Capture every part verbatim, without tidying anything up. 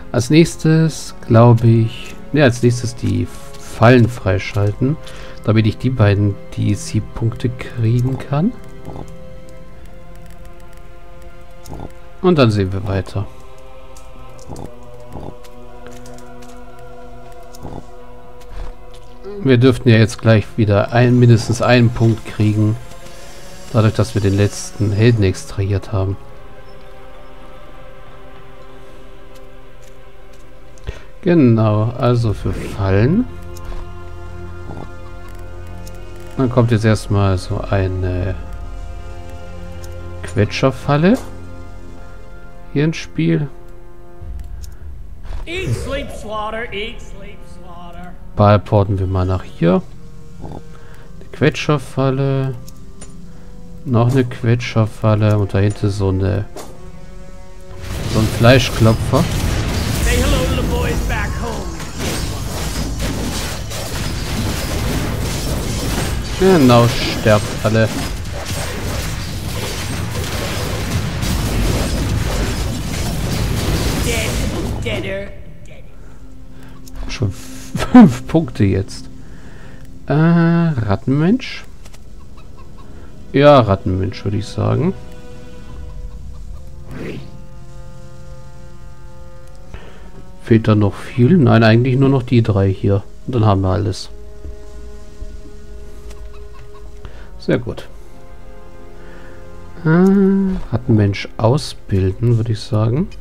Als nächstes, glaube ich... Ne, als nächstes die Fallen freischalten, damit ich die beiden D L C-Punkte kriegen kann. Und dann sehen wir weiter. Wir dürften ja jetzt gleich wieder ein, mindestens einen Punkt kriegen. Dadurch, dass wir den letzten Helden extrahiert haben. Genau, also für Fallen. Dann kommt jetzt erstmal so eine Quetscherfalle hier ins Spiel. Eat, sleep, slaughter, eat, sleep, slaughter. Ballporten wir mal nach hier. Die Quetscherfalle. Noch eine Quetscherfalle und dahinter so eine so ein Fleischklopfer. Say hello to the boys back home. Genau, sterbt alle. Dead, deader, dead. Schon fünf Punkte jetzt. Äh, Rattenmensch. Ja, Rattenmensch würde ich sagen. Fehlt da noch viel? Nein, eigentlich nur noch die drei hier. Und dann haben wir alles. Sehr gut. Äh, Rattenmensch ausbilden, würde ich sagen.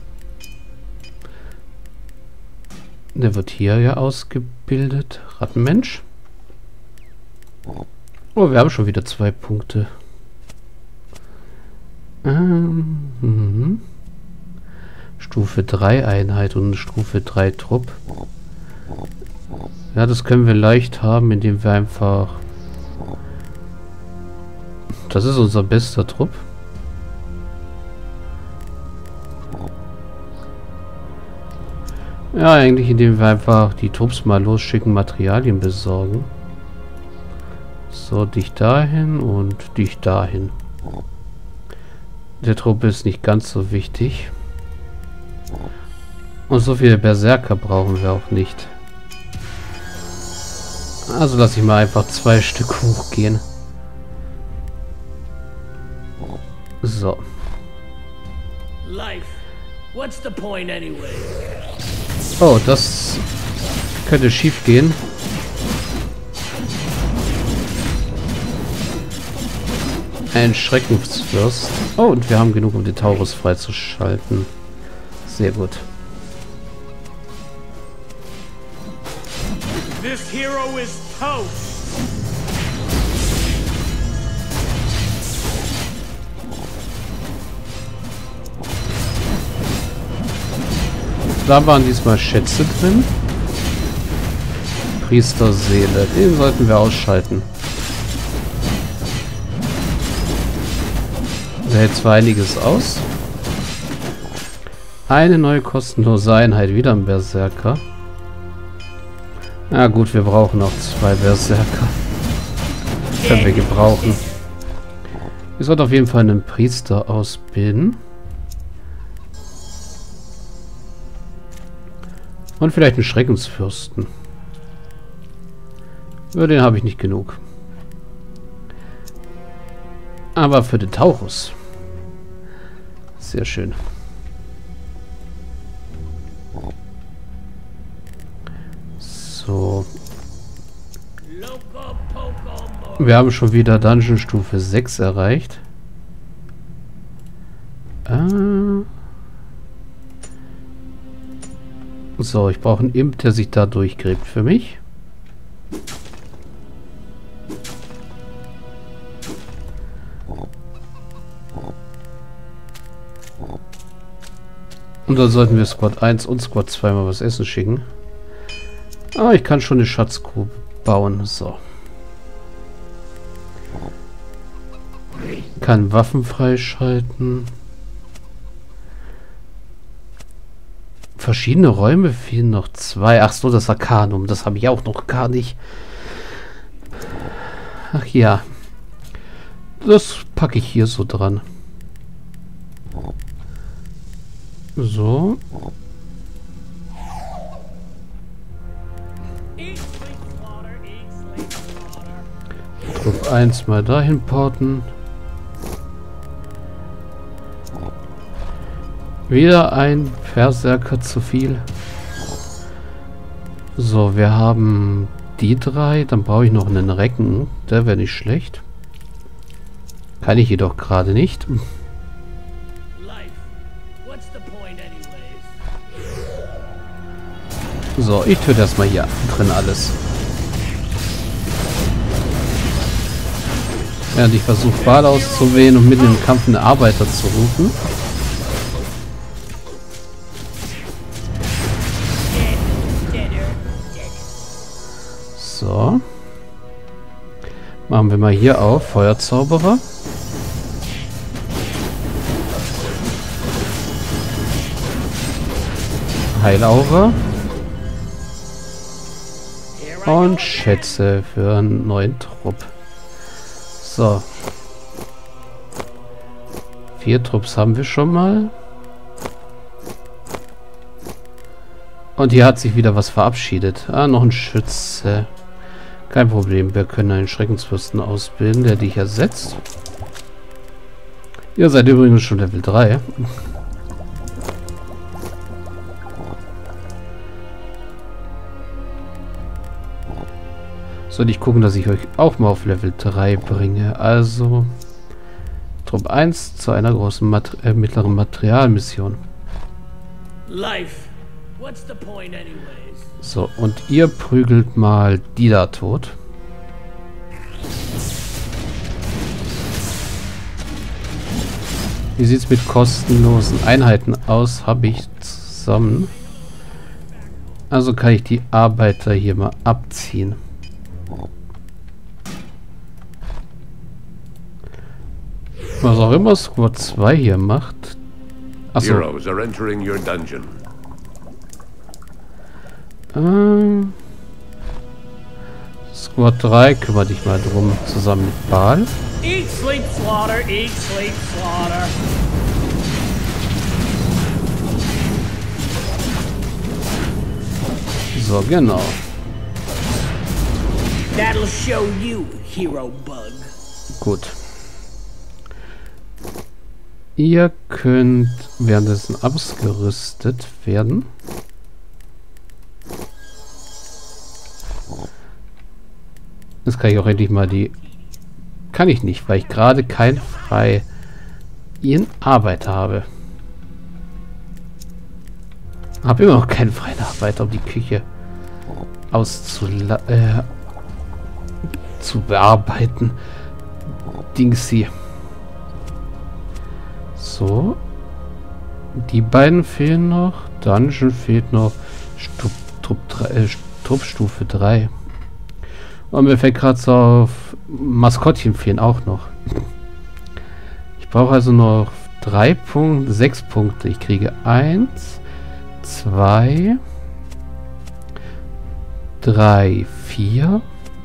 Der wird hier ja ausgebildet. Rattenmensch. Oh, wir haben schon wieder zwei Punkte. Ähm, mhm. Stufe drei Einheit und Stufe drei Trupp. Ja, das können wir leicht haben, indem wir einfach... Das ist unser bester Trupp. Ja, eigentlich indem wir einfach die Trupps mal losschicken, Materialien besorgen. So, dich dahin und dich dahin. Der Truppe ist nicht ganz so wichtig. Und so viele Berserker brauchen wir auch nicht. Also lasse ich mal einfach zwei Stück hochgehen. So. Life. What's the point anyway? Oh, das könnte schief gehen. Ein Schreckensfürst. Oh, und wir haben genug, um den Taurus freizuschalten. Sehr gut. This hero is toast. Da waren diesmal Schätze drin. Priesterseele. Den sollten wir ausschalten. Da hält zwar einiges aus. Eine neue kostenlose Einheit. Wieder ein Berserker. Na gut, wir brauchen noch zwei Berserker. Können wir gebrauchen. Ich sollte auf jeden Fall einen Priester ausbilden. Und vielleicht einen Schreckensfürsten. Für den habe ich nicht genug. Aber für den Taurus. Sehr schön. So. Wir haben schon wieder Dungeon Stufe sechs erreicht. Äh So, ich brauche einen Imp, der sich da durchgräbt für mich. Und dann sollten wir Squad eins und Squad zwei mal was essen schicken. Ah, ich kann schon eine Schatzgrube bauen. So. Kann Waffen freischalten. Verschiedene Räume fehlen noch zwei. Ach so, das Arcanum. Das habe ich auch noch gar nicht. Ach ja. Das packe ich hier so dran. Trupp eins mal dahin porten. Wieder ein Berserker zu viel. So, wir haben die drei. Dann brauche ich noch einen Recken. Der wäre nicht schlecht. Kann ich jedoch gerade nicht. So, ich töte erstmal hier drin alles. Während ich versuche, Ball auszuwählen und mitten im Kampf eine Arbeiter zu rufen. So. Machen wir mal hier auf. Feuerzauberer. Heilaura. Und Schätze für einen neuen Trupp. So. Vier Trupps haben wir schon mal. Und hier hat sich wieder was verabschiedet. Ah, noch ein Schütze. Kein Problem, wir können einen Schreckensfürsten ausbilden, der dich ersetzt. Ihr seid übrigens schon Level drei. Soll ich gucken, dass ich euch auch mal auf Level drei bringe. Also Trupp eins zu einer großen Mat äh, mittleren Materialmission. Life. What's the point anyways? So, und ihr prügelt mal die da tot. Wie sieht es mit kostenlosen Einheiten aus? Habe ich zusammen. Also kann ich die Arbeiter hier mal abziehen. Was auch immer Squad zwei hier macht. Achso. Heroes are entering your dungeon. Ähm, Squad drei, kümmere dich mal drum, zusammen mit Baal. Eat, sleep, slaughter, eat, sleep, slaughter. So, genau. That'll show you, hero bug. Gut. Ihr könnt währenddessen ausgerüstet werden. Jetzt kann ich auch endlich mal die... Kann ich nicht, weil ich gerade kein frei in Arbeit habe. Habe immer noch keinen freien Arbeiter, um die Küche auszula... Äh, zu bearbeiten. Dingsy. So. Die beiden fehlen noch. Dungeon fehlt noch. Stup, Trupp, äh, Truppstufe drei. Und mir fällt gerade so auf, Maskottchen fehlen auch noch. Ich brauche also noch drei Punkte, sechs Punkte. Ich kriege eins, zwei, drei, vier,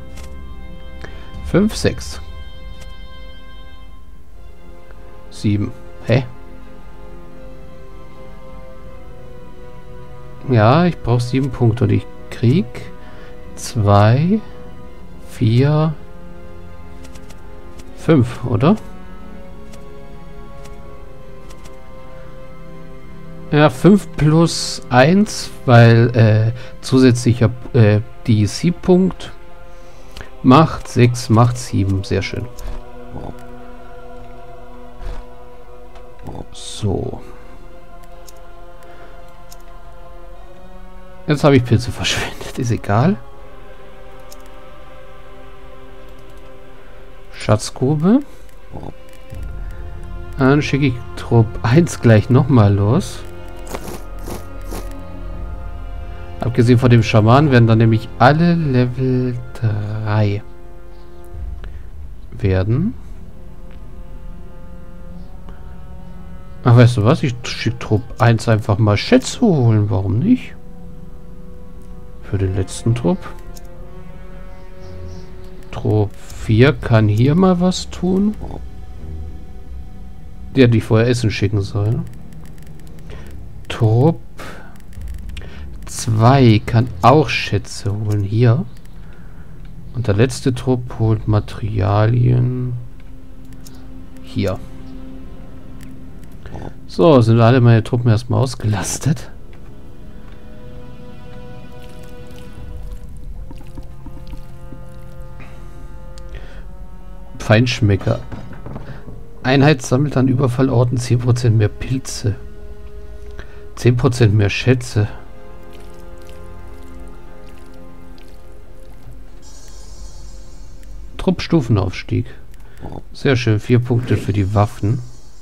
fünf, sechs, sieben. Hä? Ja, ich brauche sieben Punkte und ich krieg zwei, vier, fünf, oder? Ja, fünf plus eins, weil äh, zusätzlicher äh, D C-Punkt macht sechs, macht sieben. Sehr schön. So. Jetzt habe ich Pilze verschwendet. Ist egal. Schatzgrube. Dann schicke ich Trupp eins gleich nochmal los. Abgesehen von dem Schaman werden dann nämlich alle Level drei werden. Ach, weißt du was? Ich schicke Trupp eins einfach mal Schätze holen. Warum nicht? Für den letzten Trupp. Trupp vier kann hier mal was tun. Der die vorher Essen schicken soll. Trupp zwei kann auch Schätze holen. Hier. Und der letzte Trupp holt Materialien. Hier. So, sind alle meine Truppen erstmal ausgelastet. Feinschmecker. Einheit sammelt an Überfallorten zehn Prozent mehr Pilze. zehn Prozent mehr Schätze. Truppstufenaufstieg. Sehr schön. Vier Punkte für die Waffen.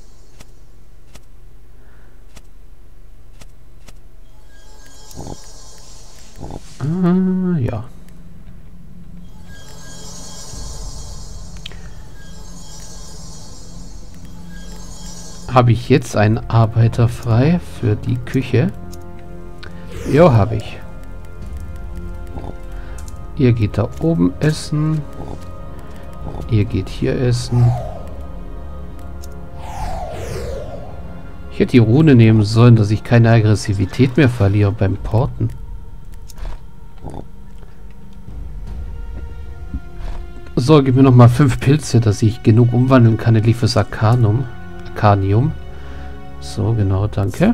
Ah, ja. Habe ich jetzt einen Arbeiter frei für die Küche? Ja, habe ich. Ihr geht da oben essen. Ihr geht hier essen. Ich hätte die Rune nehmen sollen, dass ich keine Aggressivität mehr verliere beim Porten. So, gib mir noch mal fünf Pilze, dass ich genug umwandeln kann in Liefes Arcanum. Arcanium. So, genau, danke.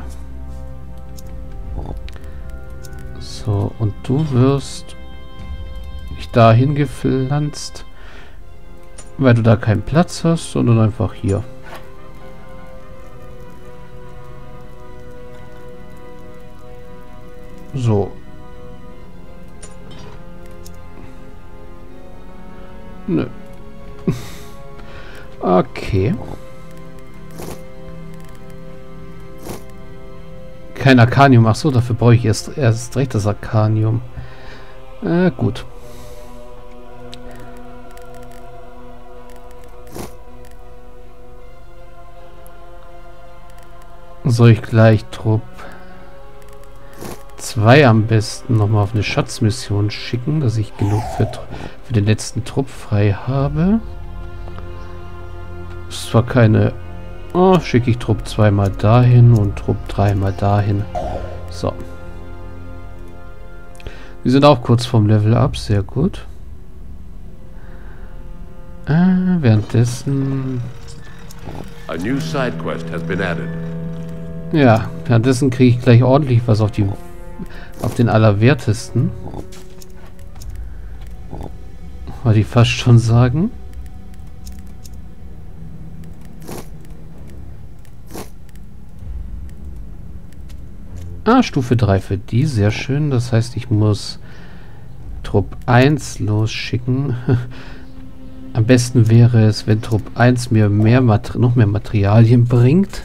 So, und du wirst nicht dahin gepflanzt, weil du da keinen Platz hast, sondern einfach hier. So. Nö. Okay. Kein Arcanium. Ach so, dafür brauche ich erst, erst recht das Arcanium. Äh, gut. Soll ich gleich Trupp zwei am besten nochmal auf eine Schatzmission schicken, dass ich genug für, für den letzten Trupp frei habe? Ist zwar keine... Oh, schicke ich Trupp zwei mal dahin und Trupp drei mal dahin. So. Wir sind auch kurz vom Level Up, sehr gut. Äh, währenddessen... A new side quest has been added. Ja, währenddessen kriege ich gleich ordentlich was auf die auf den Allerwertesten. Wollte ich fast schon sagen. Ah, Stufe drei für die, sehr schön. Das heißt, ich muss Trupp eins losschicken. Am besten wäre es, wenn Trupp eins mir mehr Mater- noch mehr Materialien bringt.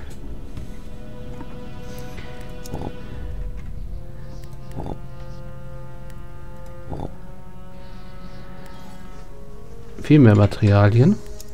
Viel mehr Materialien.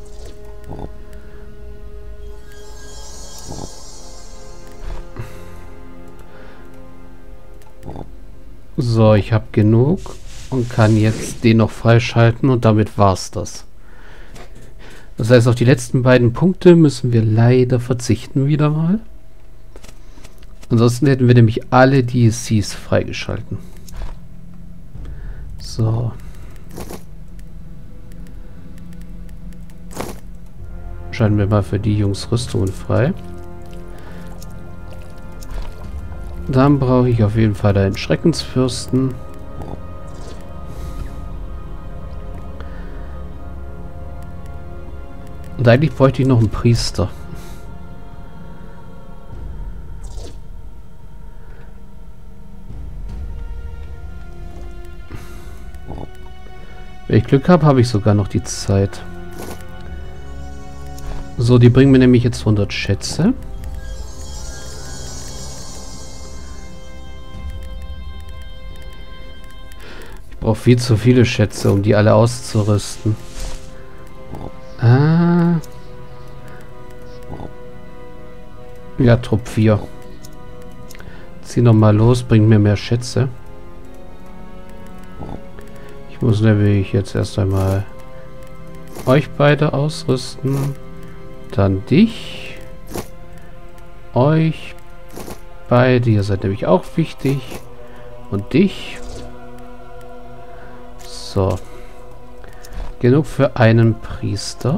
So, ich habe genug und kann jetzt den noch freischalten und damit war's das. Das heißt, auf die letzten beiden Punkte müssen wir leider verzichten wieder mal. Ansonsten hätten wir nämlich alle D L Cs freigeschalten. So. Schalten wir mal für die Jungs Rüstungen frei. Dann brauche ich auf jeden Fall einen Schreckensfürsten. Und eigentlich bräuchte ich noch einen Priester. Wenn ich Glück habe, habe ich sogar noch die Zeit. So, die bringen mir nämlich jetzt hundert Schätze. Ich brauche viel zu viele Schätze, um die alle auszurüsten. Ah. Ja, Trupp vier. Zieh nochmal los, bringt mir mehr Schätze. Ich muss nämlich jetzt erst einmal euch beide ausrüsten. Dann dich. Euch beide. Ihr seid nämlich auch wichtig. Und dich. So. Genug für einen Priester.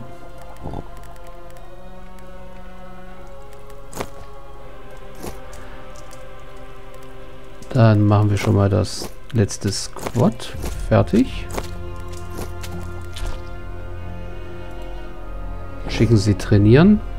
Dann machen wir schon mal das letzte Squad. Fertig. Schicken sie trainieren.